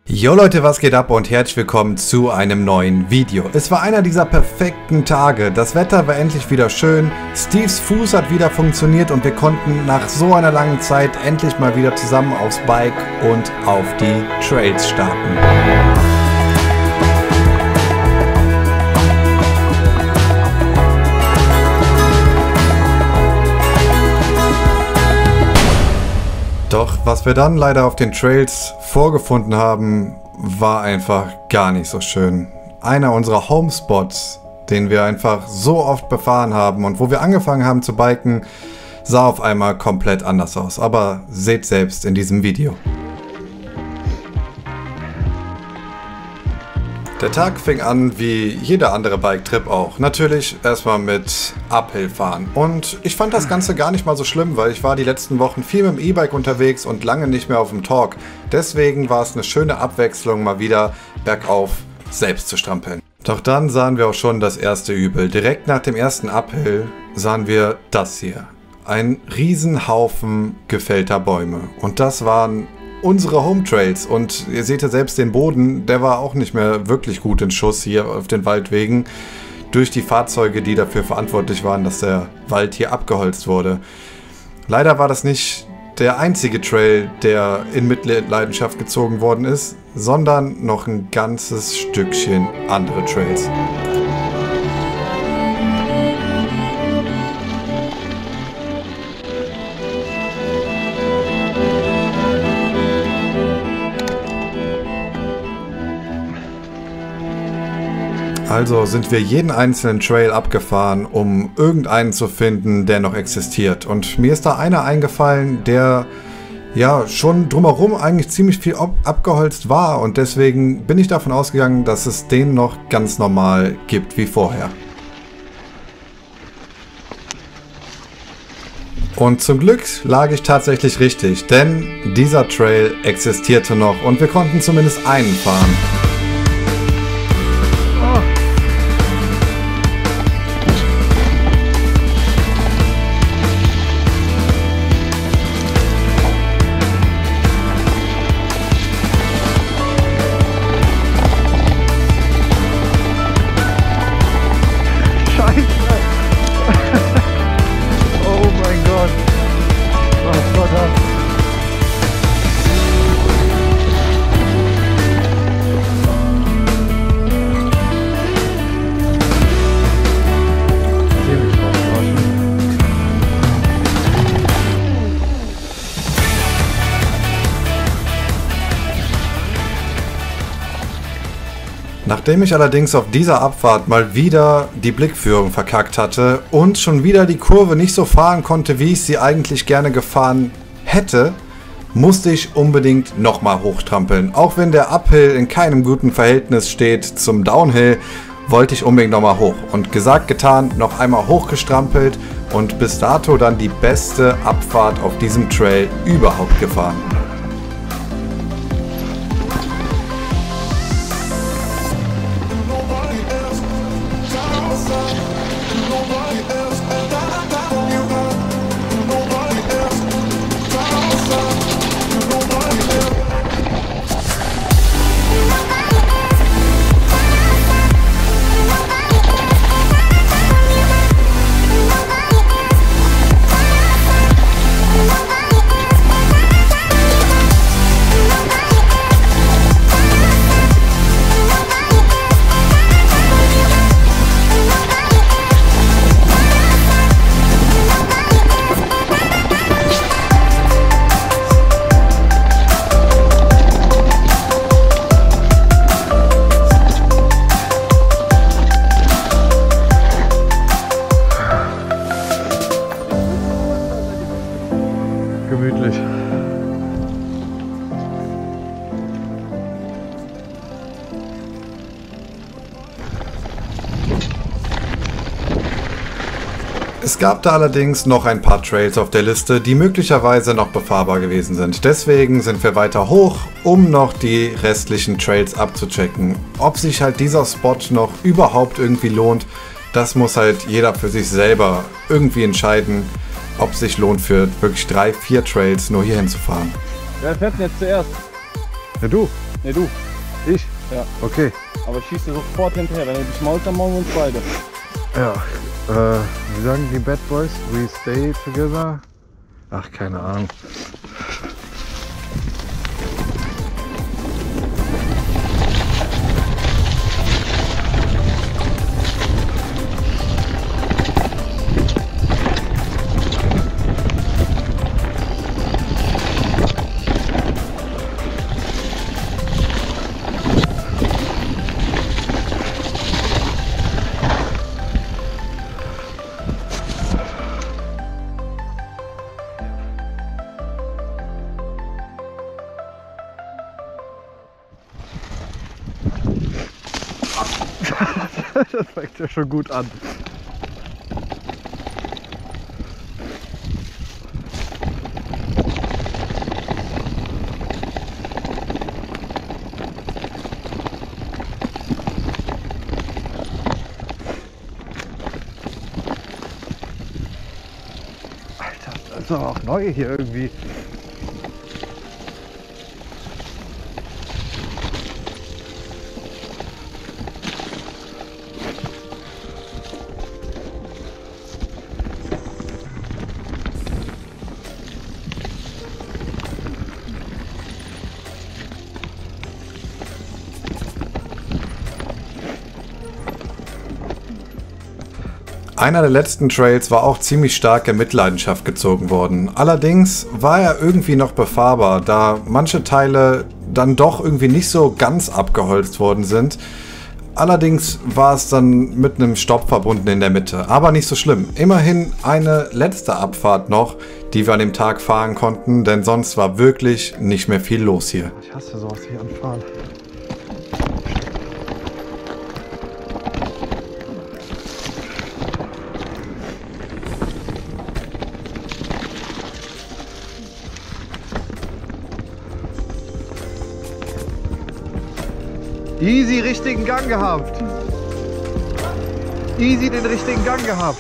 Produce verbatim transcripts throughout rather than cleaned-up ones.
Jo Leute, was geht ab und herzlich willkommen zu einem neuen Video. Es war einer dieser perfekten Tage. Das Wetter war endlich wieder schön, Steves Fuß hat wieder funktioniert und wir konnten nach so einer langen Zeit endlich mal wieder zusammen aufs Bike und auf die Trails starten. Doch was wir dann leider auf den Trails vorgefunden haben, war einfach gar nicht so schön. Einer unserer Homespots, den wir einfach so oft befahren haben und wo wir angefangen haben zu biken, sah auf einmal komplett anders aus. Aber seht selbst in diesem Video. Der Tag fing an wie jeder andere Bike-Trip auch. Natürlich erstmal mit Uphill fahren. Und ich fand das Ganze gar nicht mal so schlimm, weil ich war die letzten Wochen viel mit dem E-Bike unterwegs und lange nicht mehr auf dem Talk. Deswegen war es eine schöne Abwechslung, mal wieder bergauf selbst zu strampeln. Doch dann sahen wir auch schon das erste Übel. Direkt nach dem ersten Uphill sahen wir das hier. Ein Riesenhaufen gefällter Bäume. Und das waren unsere Home Trails und ihr seht ja selbst den Boden, der war auch nicht mehr wirklich gut in Schuss hier auf den Waldwegen durch die Fahrzeuge, die dafür verantwortlich waren, dass der Wald hier abgeholzt wurde. Leider war das nicht der einzige Trail, der in Mitleidenschaft gezogen worden ist, sondern noch ein ganzes Stückchen andere Trails. Also sind wir jeden einzelnen Trail abgefahren, um irgendeinen zu finden, der noch existiert. Und mir ist da einer eingefallen, der ja schon drumherum eigentlich ziemlich viel abgeholzt war. Und deswegen bin ich davon ausgegangen, dass es den noch ganz normal gibt wie vorher. Und zum Glück lag ich tatsächlich richtig, denn dieser Trail existierte noch und wir konnten zumindest einen fahren. Nachdem ich allerdings auf dieser Abfahrt mal wieder die Blickführung verkackt hatte und schon wieder die Kurve nicht so fahren konnte, wie ich sie eigentlich gerne gefahren hätte, musste ich unbedingt nochmal hochtrampeln. Auch wenn der Uphill in keinem guten Verhältnis steht zum Downhill, wollte ich unbedingt nochmal hoch. Und gesagt, getan, noch einmal hochgestrampelt und bis dato dann die beste Abfahrt auf diesem Trail überhaupt gefahren. Gemütlich. Es gab da allerdings noch ein paar Trails auf der Liste, die möglicherweise noch befahrbar gewesen sind. Deswegen sind wir weiter hoch, um noch die restlichen Trails abzuchecken. Ob sich halt dieser Spot noch überhaupt irgendwie lohnt, das muss halt jeder für sich selber irgendwie entscheiden. ob es sich lohnt, für wirklich drei, vier Trails nur hier hinzufahren. Wer fährt denn jetzt zuerst? Ja, du. Ne, du. Ich? Ja. Okay. Aber schieß dir sofort hinterher. Wenn er dich mault, dann maulen wir uns beide. Ja. Äh, wie sagen die Bad Boys? We stay together? Ach, keine Ahnung. Das fängt ja schon gut an. Alter, das ist aber auch neu hier irgendwie. Einer der letzten Trails war auch ziemlich stark in Mitleidenschaft gezogen worden. Allerdings war er irgendwie noch befahrbar, da manche Teile dann doch irgendwie nicht so ganz abgeholzt worden sind. Allerdings war es dann mit einem Stopp verbunden in der Mitte, aber nicht so schlimm. Immerhin eine letzte Abfahrt noch, die wir an dem Tag fahren konnten, denn sonst war wirklich nicht mehr viel los hier. Ich hasse sowas hier anfahren. Easy richtigen Gang gehabt. Easy den richtigen Gang gehabt.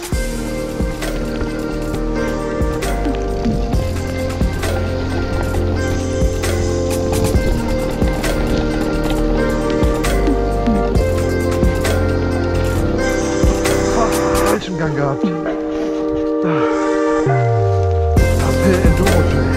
Oh, falschen Gang gehabt. Uphill Enduro Trail.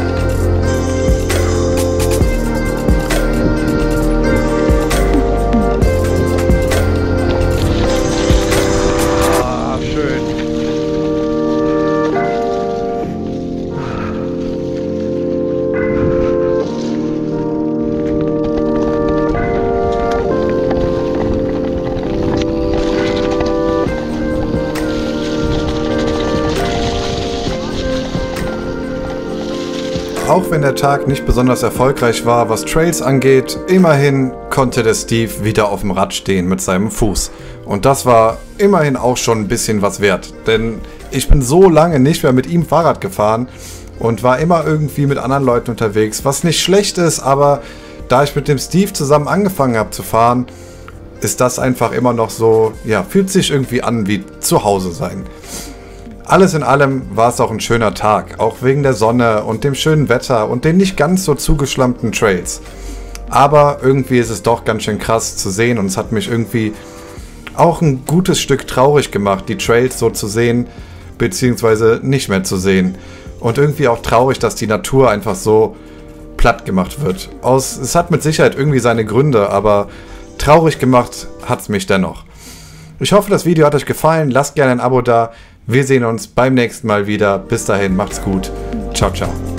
Auch wenn der Tag nicht besonders erfolgreich war, was Trails angeht, immerhin konnte der Steve wieder auf dem Rad stehen mit seinem Fuß. Und das war immerhin auch schon ein bisschen was wert, denn ich bin so lange nicht mehr mit ihm Fahrrad gefahren und war immer irgendwie mit anderen Leuten unterwegs, was nicht schlecht ist, aber da ich mit dem Steve zusammen angefangen habe zu fahren, ist das einfach immer noch so, ja, fühlt sich irgendwie an wie zu Hause sein. Alles in allem war es auch ein schöner Tag, auch wegen der Sonne und dem schönen Wetter und den nicht ganz so zugeschlammten Trails. Aber irgendwie ist es doch ganz schön krass zu sehen und es hat mich irgendwie auch ein gutes Stück traurig gemacht, die Trails so zu sehen, beziehungsweise nicht mehr zu sehen. Und irgendwie auch traurig, dass die Natur einfach so platt gemacht wird. Aus, es hat mit Sicherheit irgendwie seine Gründe, aber traurig gemacht hat es mich dennoch. Ich hoffe, das Video hat euch gefallen. Lasst gerne ein Abo da. Wir sehen uns beim nächsten Mal wieder. Bis dahin, macht's gut. Ciao, ciao.